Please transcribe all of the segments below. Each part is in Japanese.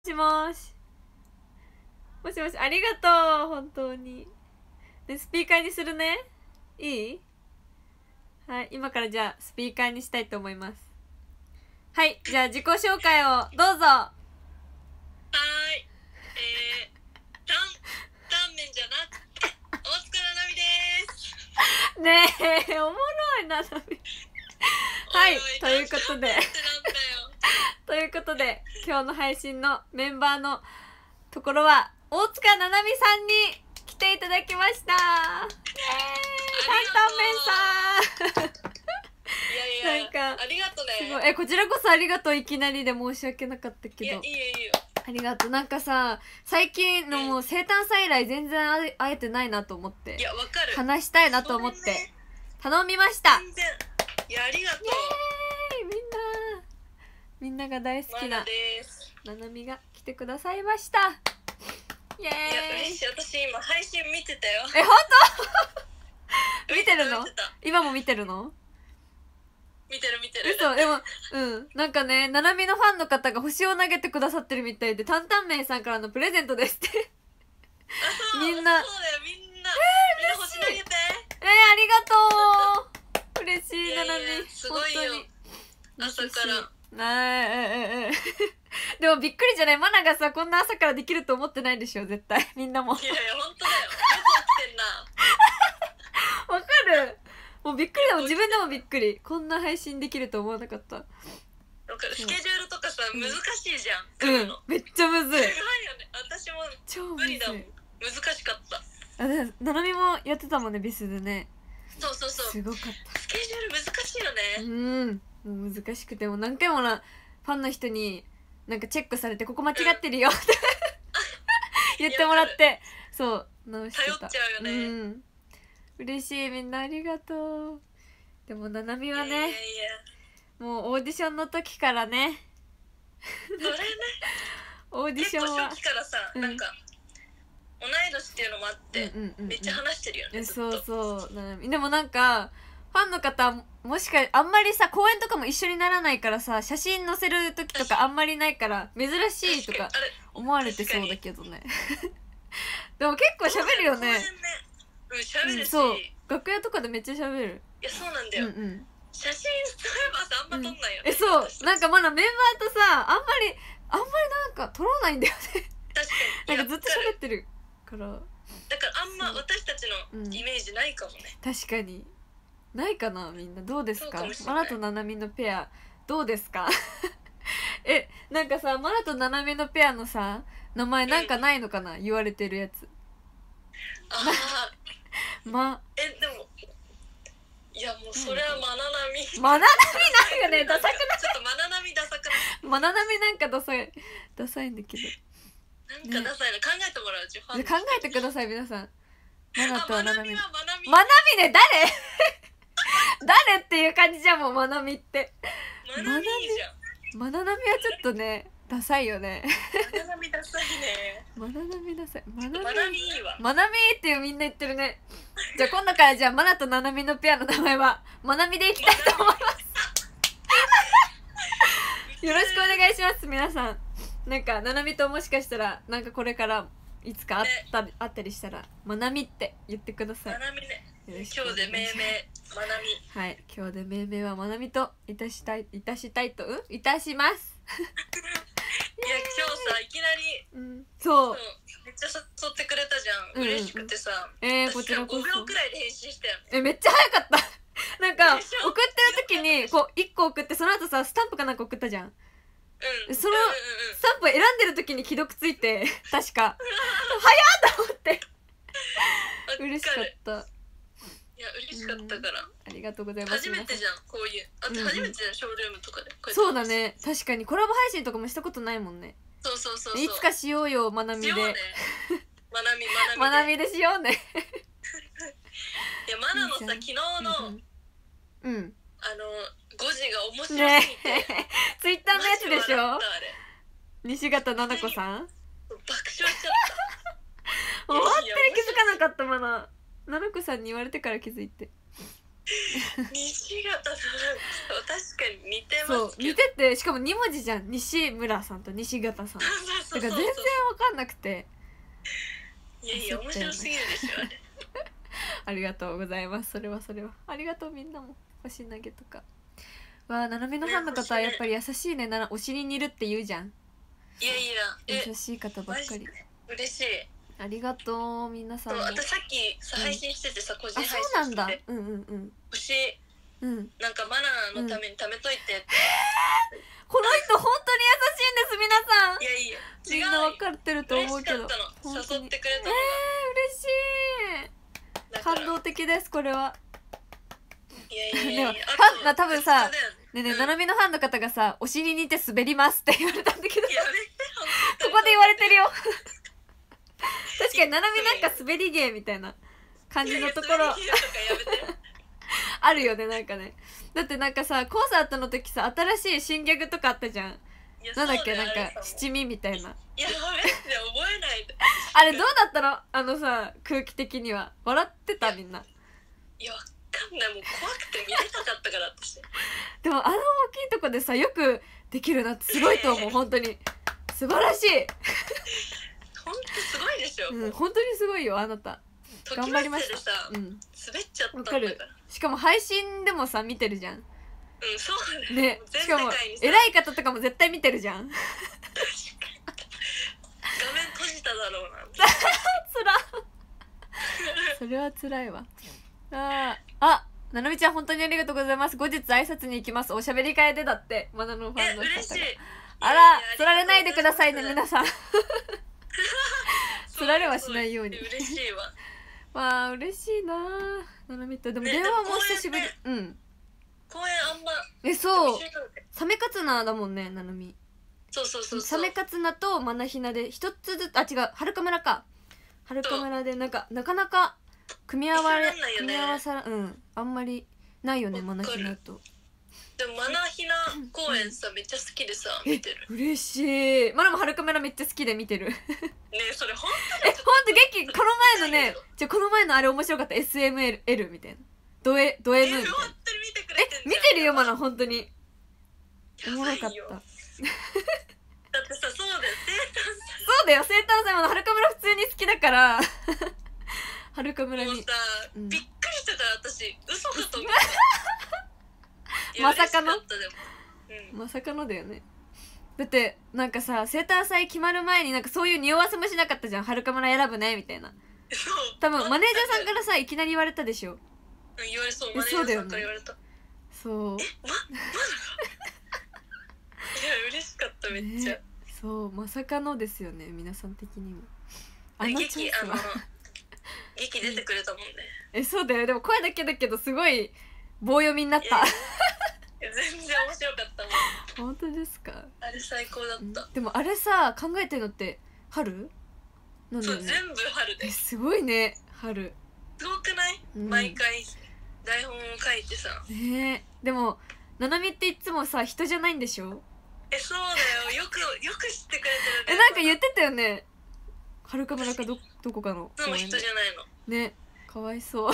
しもし。もしもし、ありがとう、本当に。で、スピーカーにするね。いい？はい、今からじゃあ、スピーカーにしたいと思います。はい、じゃあ自己紹介をどうぞ。 はーい。タンメンじゃなくて、大塚ななみです。 ねえ、おもろいな、ナミ。はい、ということで。ということで、今日の配信のメンバーのところは、大塚ななみさんに来ていただきました。タンタンメンさん。 いやいや、なんかありがとね。 すごい。こちらこそありがとう。いきなりで申し訳なかったけど。 いや、いいよいいよ。 ありがとう。なんかさ、最近のもう生誕祭以来全然会えてないなと思って。 いや、わかる。 話したいなと思って。頼みました。 全然。いや、ありがとう。 イエーイ、みんなが大好きなななみが来てくださいました。イエーイ。 いや、嬉しい。私今配信見てたよ。 本当？見てるの？今も見てるの？ 見てる。 嘘。でもなんかね、ななみのファンの方が星を投げてくださってるみたいで、タンタンメンさんからのプレゼントですってみんな。 そうだよ、みんな星投げて。 ありがとう。嬉しい。ななみすごいよ、朝からでもびっくりじゃない？マナがさ、こんな朝からできると思ってないでしょ、絶対。みんなも。 いやいや、本当だよ。よく起きてんな。 わかる。もうびっくりだもん。自分でもびっくり。こんな配信できると思わなかった。 わかる。スケジュールとかさ、難しいじゃん。 めっちゃむずい。 すごいよね。私も無理だもん。難しかった。 ななみもやってたもんね、ビスでね。 そうすごかった。 スケジュール難しいよね。 もう難しくて、もう何回もファンの人になんかチェックされて、ここ間違ってるよって言ってもらって、そう直してた。 頼っちゃうよね。 嬉しい。みんなありがとう。でもななみはね、 いやもうオーディションの時からねそれねオーディションは結構初期からさ、なんか同い年っていうのもあって、めっちゃ話してるよね。 そうでもなんかファンの方もしかあんまりさ、公演とかも一緒にならないからさ、写真載せる時とかあんまりないから珍しいとか思われてそうだけどねでも結構喋るよね。 喋るし、 そう、楽屋とかでめっちゃ喋る。 いや、そうなんだよ。写真そういえばさ、あんま撮んないよね。 そうなんかまだメンバーとさ、あんまりなんか撮らないんだよね。 確かになんかずっと喋ってるから、 だからあんま私たちのイメージないかもね。 確かにないかな。みんなどうですか？マナとナナミのペアどうですか？なんかさ、マナとナナミのペアのさ、名前なんかないのかな、言われてるやつ。 でもいや、もうそれはマナナミなんかね、ダサくない？ ちょっとマナナミダサくない？ マナナミなんかダサいんだけど、 なんかダサいの考えてもらう。 考えてください皆さん。マナとナナミ。 マナミね、誰っていう感じじゃん、もうマナミって。 マナミじゃん。 マナナミはちょっとね、ダサいよね。 マナナミダサいね。 マナナミダサい。マナミいいわ。 マナミってみんな言ってるね。じゃあ今度からじゃあマナとナナミのペアの名前はマナミでいきたいと思いますよろしくお願いします皆さん。なんかナナミともしかしたらなんかこれからいつか会ったりしたらマナミって言ってください。 マナミね。今日で命名マナミ。 はい、今日で命名はマナミといたしますいや、今日さ、いきなりそうめっちゃ誘ってくれたじゃん。嬉しくてさ、 こちらこそ 5秒くらいで返信したよね。 めっちゃ早かったなんか送ってる時にこう1個送って、その後さスタンプかなんか送ったじゃん。そのスタンプ選んでる時に既読ついて、確か早っと思って嬉しかった。 いや、嬉しかったから。 ありがとうございます。 初めてじゃん、こういう。初めてじゃん、ショールームとかで。 そうだね、確かにコラボ配信とかもしたことないもんね。 そういつかしようよ、まなみで。まなみでしようねいや、マナのさ、昨日の5時が面白すぎて、 ツイッターのやつでしょ。西形菜々子さん爆笑しちゃった本当に気づかなかった。まな菜々子さんに言われてから気づいて。 西方さん、確かに似てそうますけど。 似てて、しかも2文字じゃん、西村さんと西方さん。だそうから全然わかんなくて。 いやいや、面白すぎるでしょあれ。 ありがとうございます。それはありがとう。みんなも星投げとか。わあ、ななみのファンの方はやっぱり優しいね。推しに似るって言うじゃん。 いやいや、 優しい方ばっかり。 嬉しい。 ありがとう皆さんも。 私さっきさ、配信しててさ、個人あ、 配信してて、 そうなんだ。うんうんうん。 星うん。 なんかマナーのために貯めといてって。 この人本当に優しいんです皆さん。 いやいや、 みんな分かってると思うけど。 嬉しかったの、 本当に誘ってくれたのが。 嬉しい。 だから感動的ですこれは。 いやいやいや、 でもファンが多分さ、 ねねえねえ、ななみのファンの方がさ、お尻に似て滑りますって言われたんだけど、こやめて、 こで言われてるよ。確かにななみなんか滑り芸みたいな感じのところいやいや、やめて。 あるよね、なんかね。だってなんかさ、コンサートの時さ、新しい新ギャグとかあったじゃん。 いやなんだっけ、 そうなんか七味みたいな。 いや、やめて、覚えないで。 あれどうだったの？あのさ、空気的には笑ってたみんな。 いや、わかんない、もう怖くて見れなかったから私。 でもあの大きいとこでさ、よくできるなってすごいと思う。本当に素晴らしい。 ほんとすごいでしょ。 うん、本当にすごいよあなた。頑張りました。 時はうん、 滑っちゃったんわだから。 かる。しかも配信でもさ見てるじゃん。 うん、そうだね、 全しかも世界にさ偉い方とかも絶対見てるじゃん。 画面閉じただろうな。 つら。それは辛いわ。あ、ななみちゃん本当にありがとうございます。後日挨拶に行きます。おしゃべり会でだって、まなのファンの方が。 嬉しい。 あら、つられないでくださいね皆さん。つられはしないように。 嬉しいわ。 わあ嬉しいな。ななみとでも電話も久しぶり。うん。 公演あんま。 そう。サメカツナだもんね、ななみ。 そうサメカツナとマナヒナで一つずつ、あ違う、はるか村か。はるか村でなんかなかなか組み合わさあんまりないよね、マナヒナと。 でもマナヒナ公演さ、めっちゃ好きでさ見てる。 嬉しい。マナもはるか村めっちゃ好きで見てる。 ねえ、それほんほんと劇、この前のね、この前のあれ面白かった。 SML みたいなド M みたいな。 本当に見てくれてんじゃん。 見てるよマナ、本当におもろかった。 だってさ、そうだよ、 そうだよ、生誕祭もはるか村普通に好きだからはるか村にもうさ、 うんびっくりしたから私、嘘かと思った。 まさかのいや嬉しったでもうんまさかのだよね。だってなんかさ、生誕祭決まる前になんかそういう匂わせもしなかったじゃん。はるか村選ぶねみたいな。 そう多分マネージャーさんからさいきなり言われたでしょ。 言われそう、 えマネージャーさんから言われた。 そういや、嬉しかった、めっちゃ。 ね、そうまさかのですよね、皆さん的にも。 劇出てくれたもんね。 そうだよ。でも声だけだけどすごい棒読みになった。 いや全然面白かったもん。 本当ですか。 あれ最高だった。 でもあれさ、考えてるのって春なんだそう、 よね。 全部春で。 すごいね、春。 すごくない？ うん毎回台本を書いてさ。 ねえ。でもななみっていつもさ人じゃないんでしょ。 そうだよ、よく知ってくれてるね。 なんか言ってたよね。はるか村かどこかのいつも人じゃないの。 ね、かわいそう。 い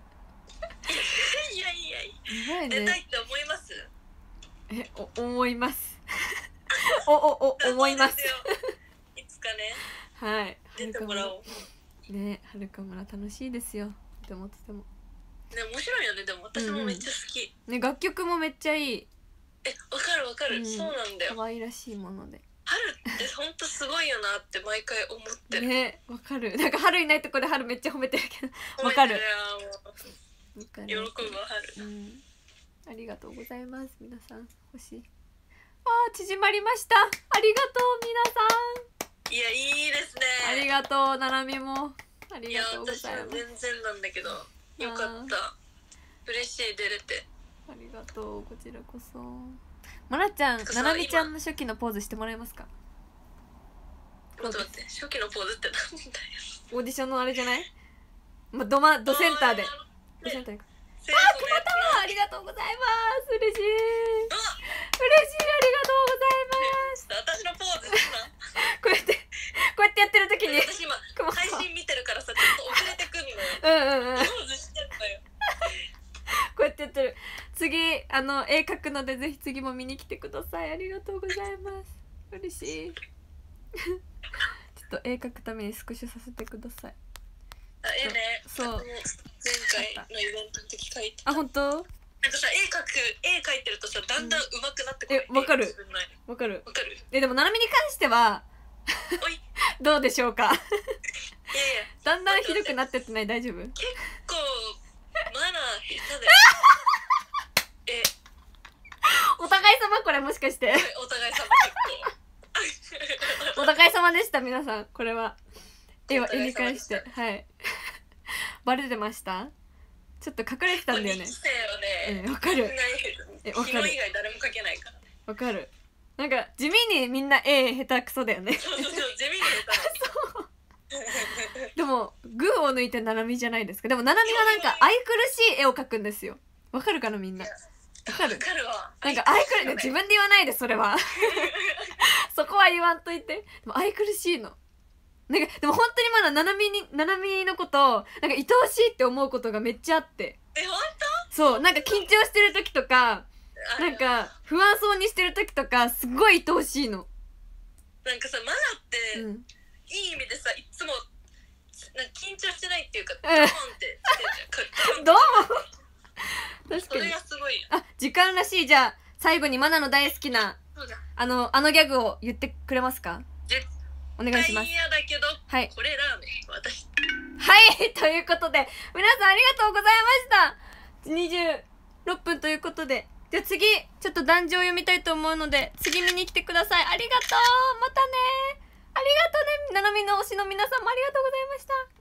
やいやいや、 やばいね。 出たいって思います？ 思います。思います。 そうですよいつかね、 はい。 出てもらおう。 ね、はるか村楽しいですよ。とてもとても。 ね、面白いよね。でも私もめっちゃ好き。 ね、楽曲もめっちゃいい。 わかるわかる、そうなんだよ。 可愛らしいもので。 春ってほんとすごいよなって毎回思ってる。 ね、わかる。なんか春いないとこで春めっちゃ褒めてるけど。わかる。 喜ぶわ春。 ありがとうございます皆さん。星。縮まりました。ありがとう皆さん。 いや、いいですね。 ありがとうななみも。ありいや、 がとうご私ざいます。 は全然なんだけど、よかった。嬉しい、出れて。 ありがとう、こちらこそ。まなちゃん、ななみちゃんの初期のポーズしてもらえますか。 ちょっと待って、初期のポーズってなんだよ。 オーディションのあれじゃない？ドセンターで。ドセンターに。 くまたありがとうございます。嬉しい。嬉しい、ありがとうございます。 私のポーズすな。 こうやってやってる時に。 私今配信見てるからさ、ちょっと遅れてくんのよ。ポーズしてんのよ。 こうやって絵描くのでぜひ次も見に来てください。ありがとうございます。嬉しい。ちょっと絵描くためにスクショさせてください。 絵ね、 そう前回のイベントの時描いてた。 あ、本当？ なんかさ、絵描いてるとさ、だんだん上手くなってこない。 わかる自分の絵わかる。 わかる。 でもななみに関してはおいどうでしょうか。 いやいや、 だんだんひどくなってってない？大丈夫？ 結構マナー下手でお互い様これもしかしてお互い様結構お互い様でした。皆さんこれは絵に関してはいバレてました？ちょっと隠れてたんだよね。わかる。わかる。 昨日以外誰も描けないからね。 わかる。なんか地味にみんな絵下手くそだよね。 そうそうそう、地味に下手なの。 でもグーを抜いてななみじゃないですか。でもななみはなんか愛くるしい絵を描くんですよ。わかるかなみんな。わかる。 わかるわ。 なんか愛くるしい、自分で言わないでそれは。そこは言わんといて。でも愛くるしいの。なんかでも本当にまだななみのことなんか愛おしいって思うことがめっちゃあって。 本当？ そう、なんか緊張してる時とかなんか不安そうにしてる時とかすごい愛おしいの。 なんかさ、マナって、いい意味でさ、いつもなんか緊張してないっていうか、ドーンってしてるじゃん。 どうも確かにそれがすごいよ。 あ、時間らしい。じゃあ最後にマナの大好きなそうだ。 あのギャグを言ってくれますか？お願いします。 嫌だけど、 はい。 これラーメン私。 はいということで皆さんありがとうございました。26分ということで、じゃあ次ちょっと壇上読みたいと思うので次見に来てください。ありがとう。またね。ありがとうね。ななみの推しの皆さんもありがとうございました。